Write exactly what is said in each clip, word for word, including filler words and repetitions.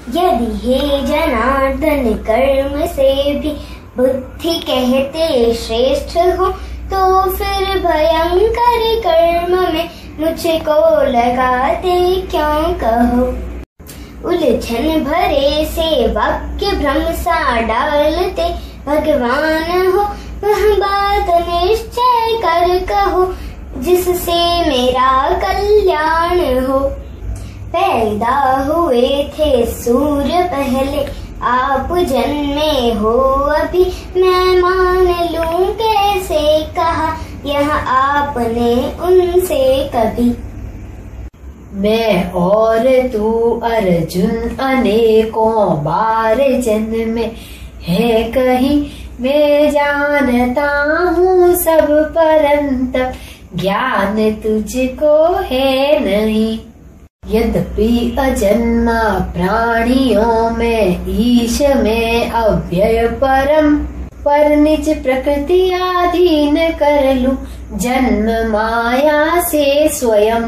यदि हे जनार्दन कर्म से भी बुद्धि कहते श्रेष्ठ हो, तो फिर भयंकर कर्म में मुझको लगाते क्यों कहो। उलझन भरे से वाक्य भ्रम सा डालते भगवान हो, वह बात निश्चय कर कहो जिससे मेरा कल्याण हो। पैदा हुए थे सूर्य पहले, आप जन्मे हो अभी, मैं मान लूं कैसे कहा यह आपने उनसे कभी। मैं और तू अर्जुन अनेकों बार जन्मे है कहीं, मैं जानता हूँ सब परंतप ज्ञान तुझको है नहीं। यद्यपि अजन्मा प्राणियों में ईश में अव्यय परम, पर निज प्रकृति अधीन कर लूं जन्म माया से स्वयं।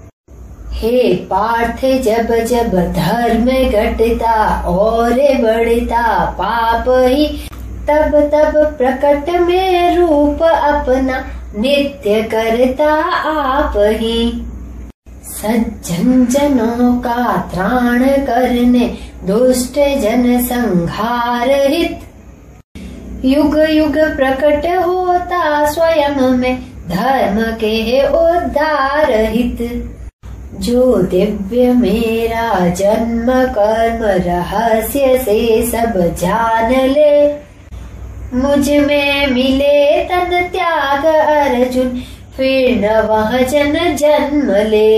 हे पार्थ जब जब धर्म घटता और बढ़ता पाप ही, तब तब प्रकट में रूप अपना नित्य करता आप ही। सज्जन जनों का त्राण करने दुष्ट जन संहार हित, युग युग प्रकट होता स्वयं में धर्म के उद्धार हित। जो दिव्य मेरा जन्म कर्म रहस्य से सब जान ले, मुझ में मिले तन त्याग अर्जुन, फिर न वह जन जन्म ले।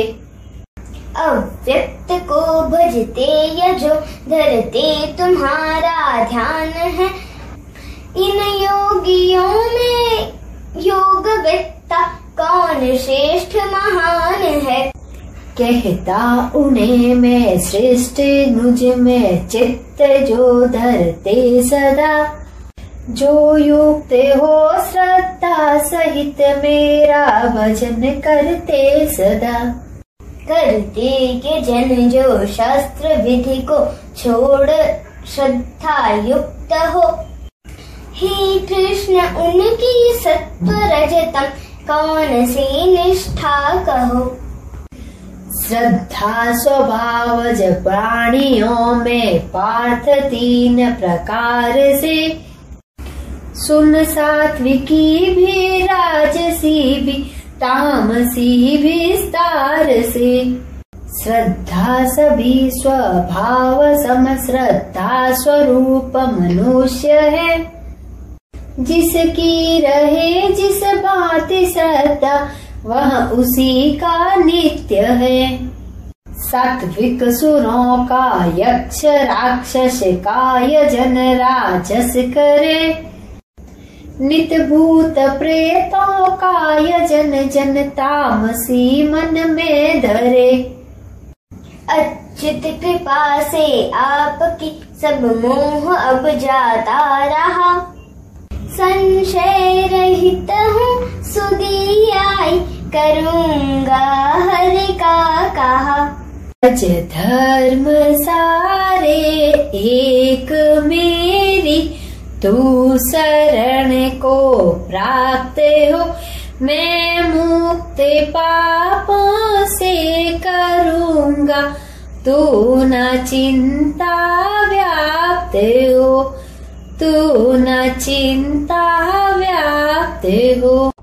अव्यक्त को भजते यजो धरते तुम्हारा ध्यान है, इन योगियों में योग वेत्ता कौन श्रेष्ठ महान है। कहता उन्हें मैं श्रेष्ठ, मुझ में चित्त जो धरते सदा, जो युक्त हो श्रद्धा सहित मेरा भजन करते सदा। करते के जन जो शास्त्र विधि को छोड़ श्रद्धा युक्त हो, हे कृष्ण उनकी सत्व रजतम कौन सी निष्ठा कहो। श्रद्धा स्वभावज प्राणियों में पार्थ तीन प्रकार से, सुन सात्विकी भी राजसी भी तामसी विस्तार से। श्रद्धा सभी स्वभाव सम, श्रद्धा स्वरूप मनुष्य है, जिसकी रहे जिस बात श्रद्धा वह उसी का नित्य है। सात्विक सुरों का यक्ष राक्षस काय जन राजस करे, नित भूत प्रेतों का यजन जन तामसी मन में धरे। अच्युत कृपा से आपकी सब मोह अब जाता रहा, संशय रहित हूँ सुधी आई करूँगा हरि का कहा। अज धर्म सारे एक मेरी, तू शरण को प्राप्त हो, मैं मुक्त पापों से करूँगा, तू न चिंता व्याप्त हो, तू न चिंता व्याप्त हो।